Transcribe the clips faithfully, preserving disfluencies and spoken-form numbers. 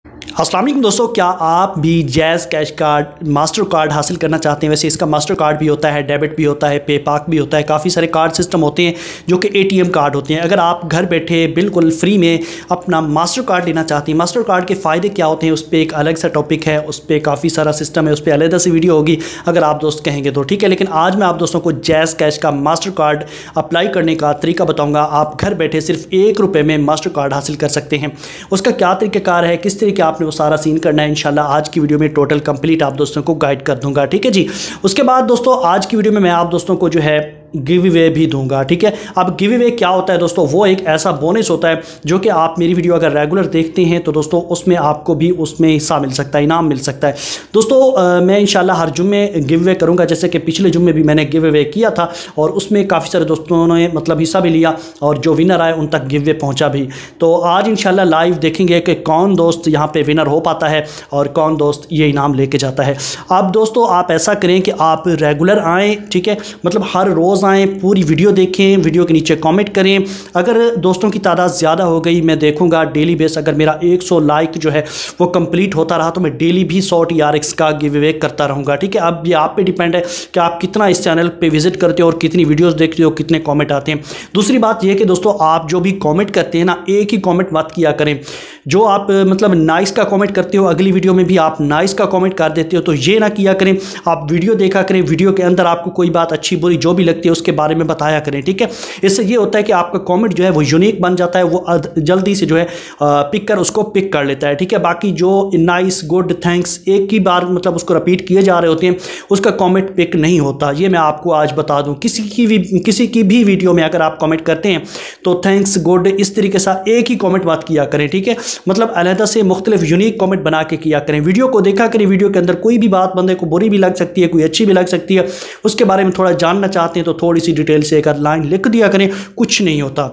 अस्सलाम वालेकुम दोस्तों, क्या आप भी JazzCash card Mastercard हासिल करना चाहते हैं। वैसे इसका मास्टर कार्ड भी होता है, डेबिट भी होता है, पेपाक भी होता है, काफ़ी सारे कार्ड सिस्टम होते हैं जो कि एटीएम कार्ड होते हैं। अगर आप घर बैठे बिल्कुल फ्री में अपना मास्टर कार्ड लेना चाहते हैं, मास्टर कार्ड के फ़ायदे क्या होते हैं उस पर एक अलग सा टॉपिक है, उस पर काफ़ी सारा सिस्टम है, उस पर अलग से वीडियो होगी अगर आप दोस्त कहेंगे तो, ठीक है। लेकिन आज मैं आप दोस्तों को जैज़ कैश का मास्टर कार्ड अप्लाई करने का तरीका बताऊँगा। आप घर बैठे सिर्फ एक रुपये में मास्टर कार्ड हासिल कर सकते हैं। उसका क्या तरीक़ाकार है, किस तरीके आपने वो सारा सीन करना है, इंशाल्लाह आज की वीडियो में टोटल कंप्लीट आप दोस्तों को गाइड कर दूंगा, ठीक है जी। उसके बाद दोस्तों आज की वीडियो में मैं आप दोस्तों को जो है गिव अवे भी दूंगा, ठीक है। अब गिव अवे क्या होता है दोस्तों, वो एक ऐसा बोनस होता है जो कि आप मेरी वीडियो अगर रेगुलर देखते हैं तो दोस्तों उसमें आपको भी उसमें हिस्सा मिल सकता है, इनाम मिल सकता है दोस्तों। आ, मैं इंशाल्लाह हर जुम्मे गिव अवे करूंगा, जैसे कि पिछले जुम्मे भी मैंने गिव अवे किया था और उसमें काफ़ी सारे दोस्तों ने मतलब हिस्सा भी लिया और जो विनर आए उन तक गिव अवे पहुँचा भी। तो आज इंशाल्लाह लाइव देखेंगे कि कौन दोस्त यहाँ पर विनर हो पाता है और कौन दोस्त ये इनाम लेके जाता है। अब दोस्तों आप ऐसा करें कि आप रेगुलर आएँ, ठीक है, मतलब हर रोज़ आएँ, पूरी वीडियो देखें, वीडियो के नीचे कमेंट करें। अगर दोस्तों की तादाद ज़्यादा हो गई, मैं देखूंगा डेली बेस, अगर मेरा सौ लाइक जो है वो कंप्लीट होता रहा तो मैं डेली भी सौ टी आर एक्स का गिव अवे करता रहूँगा, ठीक है। अब ये आप पे डिपेंड है कि आप कितना इस चैनल पे विजिट करते हो और कितनी वीडियोस देखते हो, कितने कमेंट आते हैं। दूसरी बात यह कि दोस्तों आप जो भी कमेंट करते हैं ना, एक ही कमेंट मत किया करें। जो आप मतलब नाइस का कमेंट करते हो अगली वीडियो में भी आप नाइस का कमेंट कर देते हो, तो ये ना किया करें। आप वीडियो देखा करें, वीडियो के अंदर आपको कोई बात अच्छी बुरी जो भी लगती है उसके बारे में बताया करें, ठीक है। इससे ये होता है कि आपका कमेंट जो है वो यूनिक बन जाता है, वो जल्दी से जो है पिक कर उसको पिक कर लेता है, ठीक है। बाकी जो नाइस, गुड, थैंक्स एक ही बार मतलब उसको रिपीट किए जा रहे होते हैं, उसका कमेंट पिक नहीं होता। ये मैं आपको आज बता दूं। किसी की भी किसी की भी वीडियो में अगर आप कमेंट करते हैं तो थैंक्स, गुड, इस तरीके से एक ही कमेंट बात किया करें, ठीक है। मतलब अलहदा से मुख्तलिफ यूनिक कमेंट बना के किया करें। वीडियो को देखा करें, वीडियो के अंदर कोई भी बात बंदे को बुरी भी लग सकती है, कोई अच्छी भी लग सकती है, उसके बारे में थोड़ा जानना चाहते हैं तो थोड़ी सी डिटेल से एक लाइन लिख दिया करें, कुछ नहीं होता।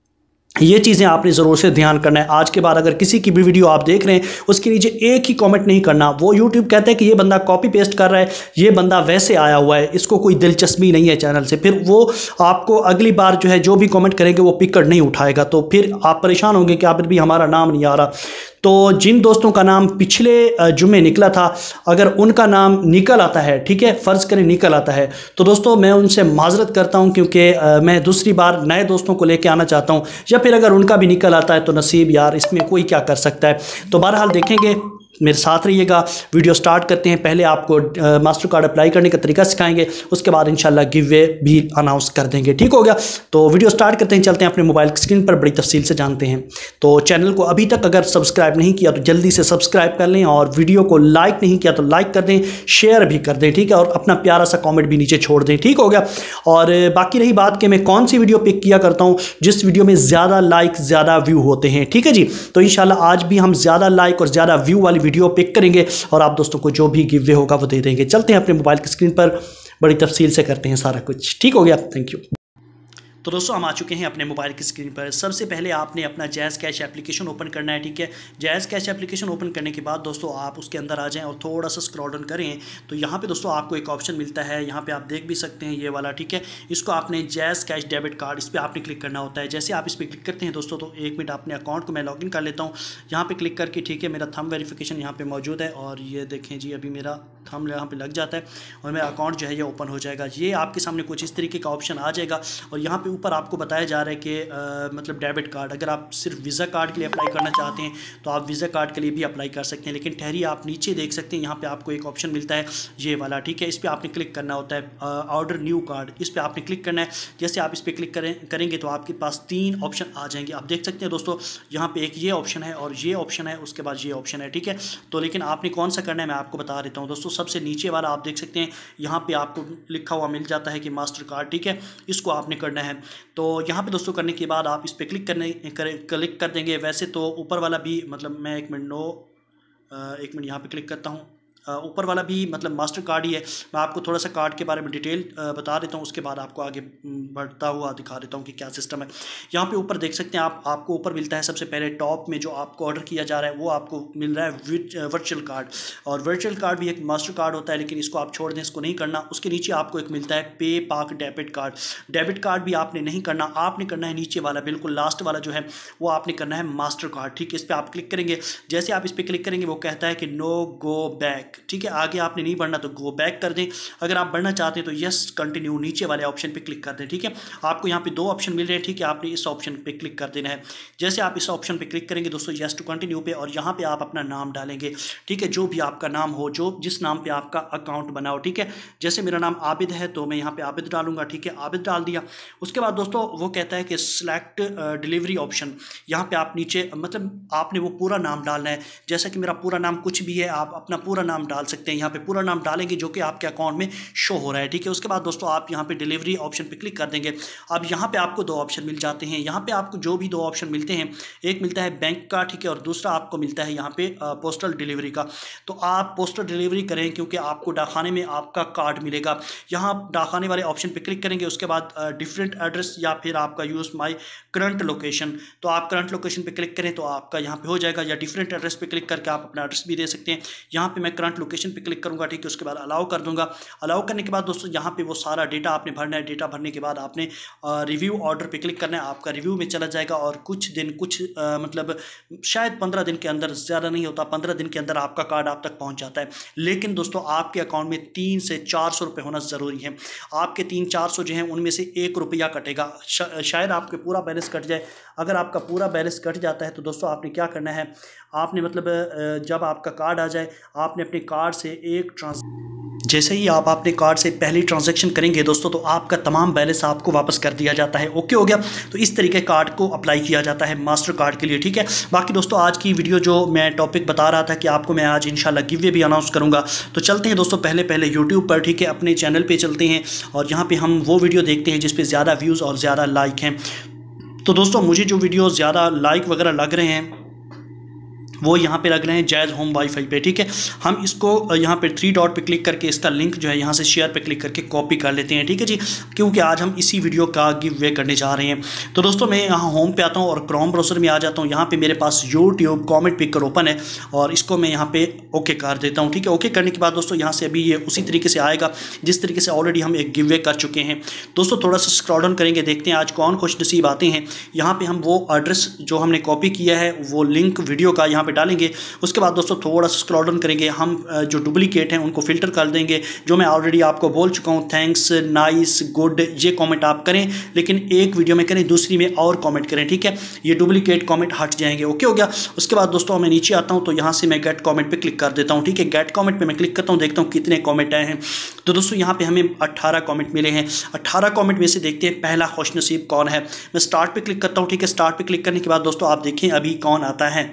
ये चीज़ें आपने ज़रूर से ध्यान करना है। आज के बाद अगर किसी की भी वीडियो आप देख रहे हैं उसके नीचे एक ही कमेंट नहीं करना। वो यूट्यूब कहता है कि ये बंदा कॉपी पेस्ट कर रहा है, ये बंदा वैसे आया हुआ है, इसको कोई दिलचस्पी नहीं है चैनल से, फिर वो आपको अगली बार जो है जो भी कमेंट करेंगे वो पिकअप नहीं उठाएगा, तो फिर आप परेशान होंगे कि आप भी हमारा नाम नहीं आ रहा। तो जिन दोस्तों का नाम पिछले जुम्मे निकला था, अगर उनका नाम निकल आता है, ठीक है, फ़र्ज़ करें निकल आता है, तो दोस्तों मैं उनसे माजरत करता हूं, क्योंकि मैं दूसरी बार नए दोस्तों को लेके आना चाहता हूं। या फिर अगर उनका भी निकल आता है तो नसीब यार, इसमें कोई क्या कर सकता है। तो बहरहाल देखेंगे, मेरे साथ रहिएगा। वीडियो स्टार्ट करते हैं। पहले आपको आ, मास्टर कार्ड अप्लाई करने का तरीका सिखाएंगे, उसके बाद इंशाल्लाह गिव अवे भी अनाउंस कर देंगे, ठीक हो गया। तो वीडियो स्टार्ट करते हैं, चलते हैं अपने मोबाइल की स्क्रीन पर, बड़ी तफसील से जानते हैं। तो चैनल को अभी तक अगर सब्सक्राइब नहीं किया तो जल्दी से सब्सक्राइब कर लें, और वीडियो को लाइक नहीं किया तो लाइक कर दें, शेयर भी कर दें, ठीक है, और अपना प्यारा सा कॉमेंट भी नीचे छोड़ दें, ठीक हो गया। और बाकी रही बात कि मैं कौन सी वीडियो पिक किया करता हूँ, जिस वीडियो में ज़्यादा लाइक ज़्यादा व्यू होते हैं, ठीक है जी। तो इंशाल्लाह आज भी हम ज़्यादा लाइक और ज़्यादा व्यू वाली वीडियो पिक करेंगे और आप दोस्तों को जो भी गिव अवे होगा वो दे देंगे। चलते हैं अपने मोबाइल की स्क्रीन पर, बड़ी तफसील से करते हैं सारा कुछ, ठीक हो गया। Thank you. तो दोस्तों हम आ चुके हैं अपने मोबाइल की स्क्रीन पर। सबसे पहले आपने अपना जैज़ कैश एप्लीकेशन ओपन करना है, ठीक है। जैज़ कैश एप्लीकेशन ओपन करने के बाद दोस्तों आप उसके अंदर आ जाएं और थोड़ा सा स्क्रॉल डाउन करें तो यहाँ पे दोस्तों आपको एक ऑप्शन मिलता है, यहाँ पे आप देख भी सकते हैं ये वाला, ठीक है। इसको आपने जैज़ कैश डेबिट कार्ड, इस पर आपने क्लिक करना होता है। जैसे आप इस पर क्लिक करते हैं दोस्तों तो एक मिनट अपने अकाउंट को मैं लॉगिन कर लेता हूँ। यहाँ पर क्लिक करके, ठीक है, मेरा थंब वेरिफिकेशन यहाँ पर मौजूद है और ये देखें जी, अभी मेरा थंब यहाँ पर लग जाता है और मेरा अकाउंट जो है ये ओपन हो जाएगा। ये आपके सामने कुछ इस तरीके का ऑप्शन आ जाएगा और यहाँ पर ऊपर आपको बताया जा रहा है कि मतलब डेबिट कार्ड, अगर आप सिर्फ वीज़ा कार्ड के लिए अप्लाई करना चाहते हैं तो आप वीज़ा कार्ड के लिए भी अप्लाई कर सकते हैं। लेकिन ठहरिए, आप नीचे देख सकते हैं यहाँ पे आपको एक ऑप्शन मिलता है ये वाला, ठीक है। इस पर आपने क्लिक करना होता है, ऑर्डर न्यू कार्ड, इस पर आपने क्लिक करना है। जैसे आप इस पर क्लिक करें करेंगे तो आपके पास तीन ऑप्शन आ जाएंगे। आप देख सकते हैं दोस्तों यहाँ पे एक ये ऑप्शन है और ये ऑप्शन है, उसके बाद ये ऑप्शन है, ठीक है। तो लेकिन आपने कौन सा करना है मैं आपको बता देता हूँ दोस्तों। सबसे नीचे वाला आप देख सकते हैं, यहाँ पे आपको लिखा हुआ मिल जाता है कि मास्टर कार्ड, ठीक है, इसको आपने करना है। तो यहाँ पे दोस्तों करने के बाद आप इस पर क्लिक करने कर, क्लिक कर देंगे। वैसे तो ऊपर वाला भी मतलब मैं एक मिनट नो एक मिनट यहाँ पे क्लिक करता हूँ, ऊपर वाला भी मतलब मास्टर कार्ड ही है। मैं आपको थोड़ा सा कार्ड के बारे में डिटेल बता देता हूँ, उसके बाद आपको आगे बढ़ता हुआ दिखा देता हूँ कि क्या सिस्टम है। यहाँ पे ऊपर देख सकते हैं आप, आपको ऊपर मिलता है सबसे पहले टॉप में जो आपको ऑर्डर किया जा रहा है वो आपको मिल रहा है वर्चुअल कार्ड, और वर्चुअल कार्ड भी एक मास्टर कार्ड होता है, लेकिन इसको आप छोड़ दें, इसको नहीं करना। उसके नीचे आपको एक मिलता है पे पाक डेबिट कार्ड। डेबिट कार्ड भी आपने नहीं करना, आपने करना है नीचे वाला, बिल्कुल लास्ट वाला जो है वो आपने करना है मास्टर कार्ड। ठीक है, इस पर आप क्लिक करेंगे। जैसे आप इस पर क्लिक करेंगे वो कहता है कि नो गो बैक। ठीक है, आगे आपने नहीं बढ़ना तो गो बैक कर दें। अगर आप बढ़ना चाहते हैं तो यस कंटिन्यू नीचे वाले ऑप्शन पे क्लिक कर दें। ठीक है, आपको यहाँ पे दो ऑप्शन मिल रहे हैं। ठीक है, आपने इस ऑप्शन पे क्लिक कर देना है। जैसे आप इस ऑप्शन पे क्लिक करेंगे दोस्तों यस टू कंटिन्यू पे, और यहाँ पे आप अपना नाम डालेंगे। ठीक है, जो भी आपका नाम हो, जो जिस नाम पे आपका अकाउंट बना हो। ठीक है, जैसे मेरा नाम आबिद है तो मैं यहाँ पे आबिद डालूंगा। ठीक है, आबिद डाल दिया। उसके बाद दोस्तों वो कहता है कि सिलेक्ट डिलीवरी ऑप्शन, यहाँ पे आप नीचे मतलब आपने वो पूरा नाम डालना है। जैसा कि मेरा पूरा नाम कुछ भी है, आप अपना पूरा नाम डाल सकते हैं। यहाँ पे पूरा नाम डालेंगे जो कि आपके अकाउंट में शो हो रहा है। ठीक है, उसके बाद दोस्तों आप यहाँ पे डिलीवरी ऑप्शन पे क्लिक कर देंगे। अब यहाँ पे आपको दो ऑप्शन मिल जाते हैं। यहाँ पे आपको जो भी दो ऑप्शन मिलते हैं, एक मिलता है बैंक का, ठीक है, और दूसरा आपको मिलता है यहाँ पे पोस्टल डिलीवरी का। तो आप पोस्टल डिलीवरी करें क्योंकि आपको डाकखाने में आपका कार्ड मिलेगा। यहाँ डाकखाने वाले ऑप्शन पे क्लिक करेंगे। उसके बाद डिफरेंट एड्रेस या फिर आपका यूज माई करंट लोकेशन, तो आप करंट लोकेशन पे क्लिक करें तो आपका यहाँ पे हो जाएगा, या डिफरेंट एड्रेस पे क्लिक करके आप अपना एड्रेस भी दे सकते हैं। यहाँ पे मैं करंट लोकेशन पे क्लिक करूँगा। ठीक है, उसके बाद अलाउ कर दूंगा। अलाउ करने के बाद दोस्तों यहाँ पे वो सारा डेटा आपने भरना है। डेटा भरने के बाद आपने रिव्यू ऑर्डर पे क्लिक करना है। आपका रिव्यू में चला जाएगा और कुछ दिन कुछ आ, मतलब शायद पंद्रह दिन के अंदर, ज़्यादा नहीं होता, पंद्रह दिन के अंदर आपका कार्ड आप तक पहुँच जाता है। लेकिन दोस्तों आपके अकाउंट में तीन से चार सौ रुपये होना ज़रूरी है। आपके तीन चार सौ जो हैं उनमें से एक रुपया कटेगा, शायद आपके पूरा बैलेंस कट जाए। अगर आपका पूरा बैलेंस कट जाता है तो दोस्तों आपने क्या करना है, आपने मतलब जब आपका कार्ड आ जाए आपने अपने कार्ड से एक ट्रांस जैसे ही आप अपने कार्ड से पहली ट्रांजैक्शन करेंगे दोस्तों तो आपका तमाम बैलेंस आपको वापस कर दिया जाता है। ओके हो गया, तो इस तरीके कार्ड को अप्लाई किया जाता है मास्टर कार्ड के लिए। ठीक है, बाकी दोस्तों आज की वीडियो जो मैं टॉपिक बता रहा था कि आपको मैं आज इंशाल्लाह गिव वे भी अनाउंस करूंगा, तो चलते हैं दोस्तों पहले पहले यूट्यूब पर। ठीक है, अपने चैनल पर चलते हैं और यहाँ पर हम वो वीडियो देखते हैं जिस पर ज़्यादा व्यूज़ और ज़्यादा लाइक हैं। तो दोस्तों मुझे जो वीडियो ज़्यादा लाइक वगैरह लग रहे हैं वो यहाँ पे लग रहे हैं जैज़ होम वाईफाई पे। ठीक है, हम इसको यहाँ पे थ्री डॉट पे क्लिक करके इसका लिंक जो है यहाँ से शेयर पे क्लिक करके कॉपी कर लेते हैं। ठीक है जी, क्योंकि आज हम इसी वीडियो का गिव वे करने जा रहे हैं। तो दोस्तों मैं यहाँ होम पे आता हूँ और क्रोम ब्राउज़र में आ जाता हूँ। यहाँ पे मेरे पास यूट्यूब कॉमेंट पिकर ओपन है और इसको मैं यहाँ पे ओके कर देता हूँ। ठीक है, ओके करने के बाद दोस्तों यहाँ से अभी ये उसी तरीके से आएगा जिस तरीके से ऑलरेडी हम एक गिव वे कर चुके हैं। दोस्तों थोड़ा सा स्क्रॉल डाउन करेंगे, देखते हैं आज कौन खुश नसीब आते हैं। यहाँ पे हम वो एड्रेस जो हमने कॉपी किया है वो लिंक वीडियो का यहाँ पे डालेंगे। उसके बाद दोस्तों थोड़ा सा स्क्रॉल डाउन करेंगे, हम जो डुप्लीकेट हैं उनको फिल्टर कर देंगे, जो मैं ऑलरेडी आपको बोल चुका हूँ थैंक्स, नाइस, गुड, ये कमेंट आप करें लेकिन एक वीडियो में करें, दूसरी में और कमेंट करें। ठीक है, ये डुप्लीकेट कमेंट हट जाएंगे। ओके हो गया। उसके बाद दोस्तों मैं नीचे आता हूँ तो यहाँ से मैं गेट कमेंट पे क्लिक कर देता हूँ। ठीक है, गेट कमेंट पे मैं क्लिक करता हूँ, देखता हूँ कितने कमेंट आए हैं। तो दोस्तों यहाँ पे हमें अट्ठारह कमेंट मिले हैं। अट्ठारह कमेंट में से देखते हैं पहला खुशनसीब कौन है। मैं स्टार्ट पे क्लिक करता हूँ। ठीक है, स्टार्ट पे क्लिक करने के बाद दोस्तों आप देखें अभी कौन आता है।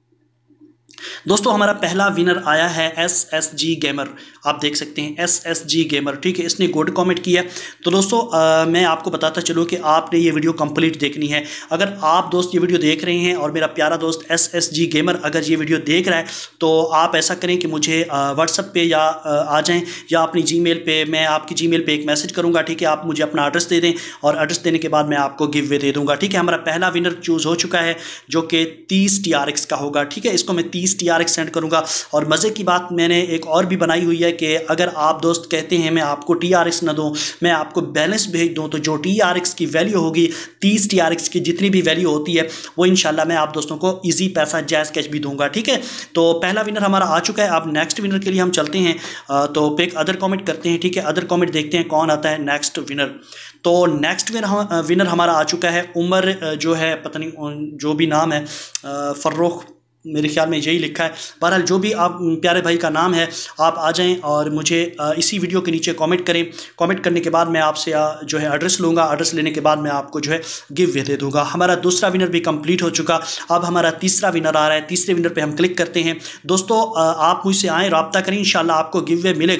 दोस्तों हमारा पहला विनर आया है एस एस जी गेमर, आप देख सकते हैं एस एस जी गेमर। ठीक है, इसने गुड कमेंट किया। तो दोस्तों आ, मैं आपको बताता चलूँ कि आपने ये वीडियो कंप्लीट देखनी है। अगर आप दोस्त ये वीडियो देख रहे हैं और मेरा प्यारा दोस्त एस एस जी गेमर अगर ये वीडियो देख रहा है तो आप ऐसा करें कि मुझे व्हाट्सएप पे या आ, आ जाएं या अपनी जीमेल पे, मैं आपकी जीमेल पे एक मैसेज करूँगा। ठीक है, आप मुझे अपना एड्रेस दे दें और एड्रेस देने के बाद मैं आपको गिव वे दे दूँगा। ठीक है, हमारा पहला विनर चूज़ हो चुका है जो कि तीस टी आर एक्स का होगा। ठीक है, इसको मैं तीस टी आर एक्स सेंड करूँगा। और मज़े की बात मैंने एक और भी बनाई हुई है कि अगर आप दोस्त कहते हैं मैं आपको टी आर एक्स ना दूँ, मैं आपको बैलेंस भेज दूँ, तो जो टी आर एक्स की वैल्यू होगी, तीस टी आर एक्स की जितनी भी वैल्यू होती है वो इंशाल्लाह मैं आप दोस्तों को इजी पैसा जैज़ कैश भी दूंगा। ठीक है, तो पहला विनर हमारा आ चुका है। अब नेक्स्ट विनर के लिए हम चलते हैं, तो पिक अदर कमेंट करते हैं। ठीक है, अदर कमेंट देखते हैं कौन आता है नेक्स्ट विनर। तो नेक्स्ट विनर विनर हमारा आ चुका है उमर, जो है पता नहीं जो भी नाम है, फर्रुख मेरे ख्याल में यही लिखा है। बहरहाल जो भी आप प्यारे भाई का नाम है आप आ जाएं और मुझे इसी वीडियो के नीचे कमेंट करें। कमेंट करने के बाद मैं आपसे जो है एड्रेस लूँगा, एड्रेस लेने के बाद मैं आपको जो है गिव वे दे दूँगा। हमारा दूसरा विनर भी कंप्लीट हो चुका। अब हमारा तीसरा विनर आ रहा है। तीसरे विनर पे हम क्लिक करते हैं। दोस्तों आप मुझसे आएँ, रब्ता करें, इंशाल्लाह आपको गिव वे मिलेगा।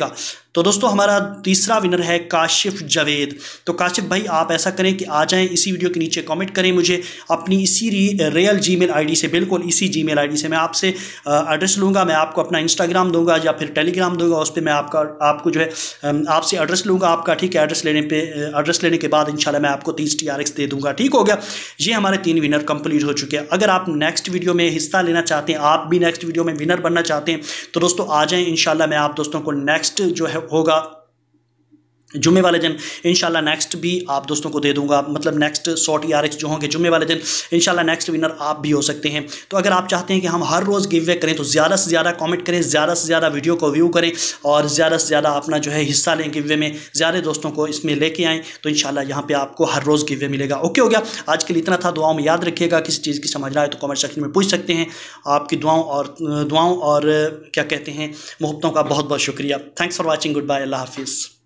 तो दोस्तों हमारा तीसरा विनर है काशिफ जावेद। तो काशिफ भाई आप ऐसा करें कि आ जाएं, इसी वीडियो के नीचे कमेंट करें मुझे अपनी इसी रियल जीमेल आईडी से, बिल्कुल इसी जीमेल आईडी से मैं आपसे एड्रेस लूँगा, मैं आपको अपना इंस्टाग्राम दूंगा या फिर टेलीग्राम दूंगा, उस पर मैं आपका आपको जो है आपसे एड्रेस लूँगा आपका, ठीक है। एड्रेस लेने पे एड्रेस लेने के बाद इंशाल्लाह मैं आपको तीस टी आर एक्स दे दूँगा, ठीक हो गया। ये हमारे तीन विनर कंप्लीट हो चुके हैं। अगर आप नेक्स्ट वीडियो में हिस्सा लेना चाहते हैं, आप भी नेक्स्ट वीडियो में विनर बनना चाहते हैं, तो दोस्तों आ जाएँ। इंशाल्लाह मैं आप दोस्तों को नेक्स्ट जो है होगा जुम्मे वाले दिन इंशाल्लाह नेक्स्ट भी आप दोस्तों को दे दूंगा, मतलब नेक्स्ट सौ टी आर एक्स जो होंगे जुम्मे वाले दिन इंशाल्लाह नेक्स्ट विनर आप भी हो सकते हैं। तो अगर आप चाहते हैं कि हम हर रोज़ गिव वे करें तो ज़्यादा से ज़्यादा कमेंट करें, ज़्यादा से ज़्यादा वीडियो को व्यू करें और ज़्यादा से ज़्यादा अपना जो है हिस्सा लें गिव वे में, ज़्यादा दोस्तों को इसमें लेके आएँ तो इंशाल्लाह यहाँ पर आपको हर रोज़ गिव वे मिलेगा। ओके हो गया, आज के लिए इतना था। दुआओं में याद रखिएगा, किसी चीज़ की समझ ना आए तो कमेंट सेक्शन में पूछ सकते हैं। आपकी दुआओं और दुआओं और क्या कहते हैं मोहब्बतों का बहुत बहुत शुक्रिया। Thanks for watching, good bye, अल्लाह हाफिज़।